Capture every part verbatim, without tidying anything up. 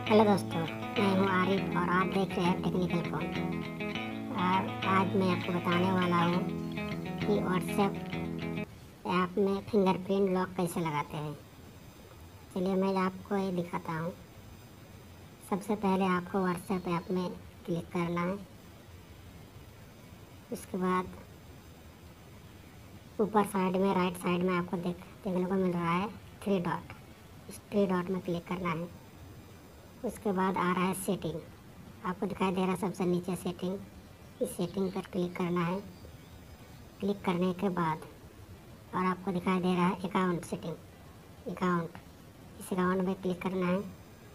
Hello दोस्तों, मैं हूं आरिफ और आप देख रहे हैं टेक्निकल फोन। और आज मैं आपको बताने वाला हूं कि व्हाट्सएप ऐप में फिंगरप्रिंट लॉक कैसे लगाते हैं। चलिए मैं आपको ये दिखाता हूं। सबसे पहले आपको व्हाट्सएप ऐप में क्लिक करना है। उसके बाद ऊपर साइड में राइट साइड में आपको देख देखने को मिल रहा है थ्री डॉट। इस थ्री डॉट में क्लिक करना है। उसके बाद आ रहा है सेटिंग, आपको दिखाई दे रहा है सबसे नीचे सेटिंग। इस सेटिंग पर क्लिक करना है। क्लिक करने के बाद और आपको दिखाई दे रहा है अकाउंट सेटिंग, अकाउंट इस अकाउंट में क्लिक करना है।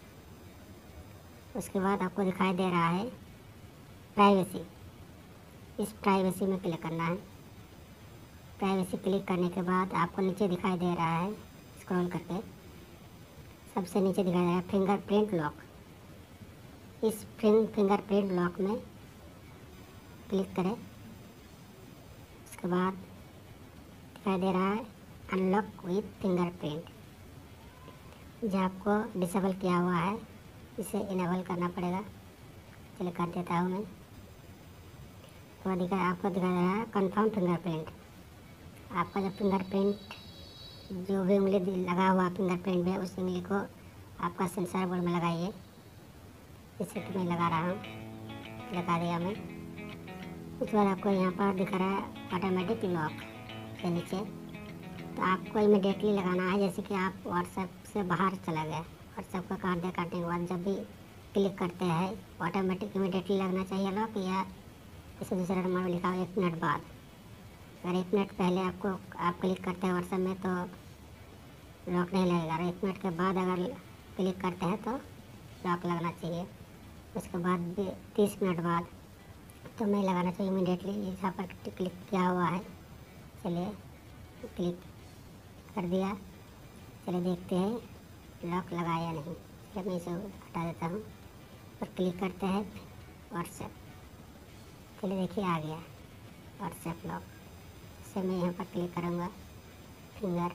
उसके बाद आपको दिखाई दे रहा है प्राइवेसी, इस प्राइवेसी में क्लिक करना है। प्राइवेसी क्लिक करने के बाद आपको नीचे दिखाई दे रहा है, स्क्रॉल करके सबसे नीचे दिखाई दे रहा है फिंगरप्रिंट लॉक। इस फिंगरप्रिंट लॉक में क्लिक करें। उसके बाद दिखाई दे रहा है अनलॉक विथ फिंगरप्रिंट, जो आपको डिसेबल किया हुआ है इसे इनेबल करना पड़ेगा। चलिए कर देता हूँ मैं। तो दिखा आपको दिखाई दे रहा है कंफर्म फिंगरप्रिंट। आपका जो फिंगरप्रिंट जो भी उंगली लगा हुआ फिंगरप्रिंट में उस उंगली को आपका सेंसर बोर्ड में लगाइए। जैसे कि मैं लगा रहा हूँ, लगा दिया मैं। उसके बाद आपको यहाँ पर दिख रहा है ऑटोमेटिक लॉक के नीचे, तो आपको इमीडिएटली लगाना है। जैसे कि आप व्हाट्सएप से बाहर चला गए, व्हाट्सएप का काट दे काटने के बाद जब भी क्लिक करते हैं ऑटोमेटिक इमीडिएटली लगना चाहिए लॉक, या जैसे दूसरे नंबर में लिखा हो एक मिनट बाद। अगर एक मिनट पहले आपको आप क्लिक करते हैं व्हाट्सएप में तो लॉक नहीं लगेगा, और एक मिनट के बाद अगर क्लिक करते हैं तो लॉक लगना चाहिए। उसके बाद भी तीस मिनट बाद तो नहीं लगाना चाहिए इमीडिएटली, यहाँ पर क्लिक किया हुआ है। चलिए क्लिक कर दिया। चलिए देखते हैं लॉक लगा या नहीं। चलिए मैं इसे हटा देता हूँ और क्लिक करते हैं व्हाट्सएप। चलिए देखिए आ गया व्हाट्सएप लॉक। इसे मैं यहाँ पर क्लिक करूँगा फिंगर,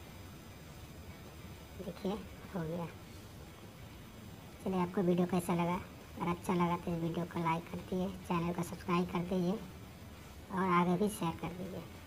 देखिए हो गया। चलिए आपको वीडियो कैसा लगा? अगर अच्छा लगा तो इस वीडियो को लाइक कर दीजिए, चैनल को सब्सक्राइब कर दीजिए और आगे भी शेयर कर दीजिए।